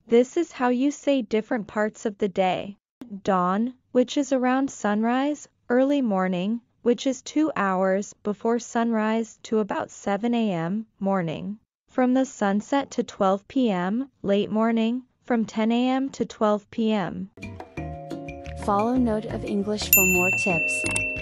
This is how you say different parts of the day. Dawn, which is around sunrise, early morning, which is 2 hours before sunrise to about 7 a.m., morning. From the sunset to 12 p.m., late morning, from 10 a.m. to 12 p.m. Follow Note of English for more tips.